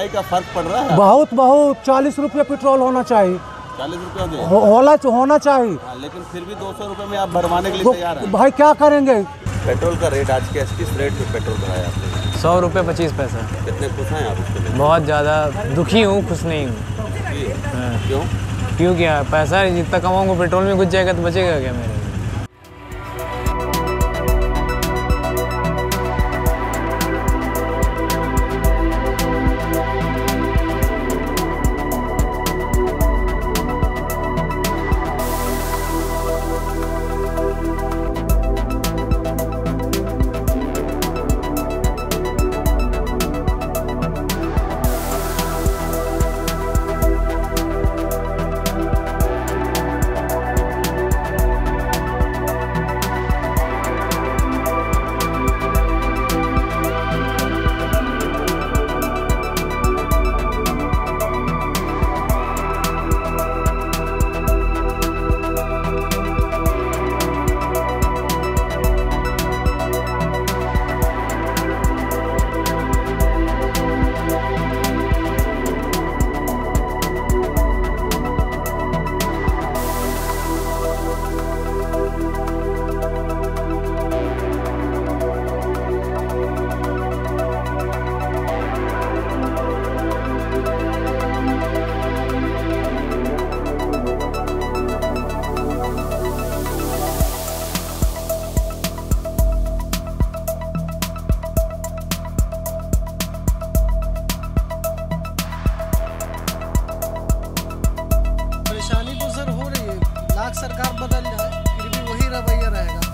महंगाई का फर्क पड़ रहा है? बहुत बहुत 40 रुपये पेट्रोल होना चाहिए। 40 रुपये होना चाहिए। लेकिन फिर भी 200 रुपये में आप भरवाने के लिए तैयार हैं? भाई क्या करेंगे। पेट्रोल का रेट आज किस रेट पे पेट्रोल भराया आपने? 100 रुपये 25 पैसा। कितने खुश हैं आप इसके लिए? बहुत ज़्यादा दुखी हूँ, खुश नहीं हूँ। क्यों? क्यों क्या, पैसा जितना कमाऊँगा पेट्रोल में घुस जाएगा तो बचेगा क्या मेरे? परेशानी तो सर हो रही है, लाख सरकार बदल जाए फिर भी वही रवैया रहेगा।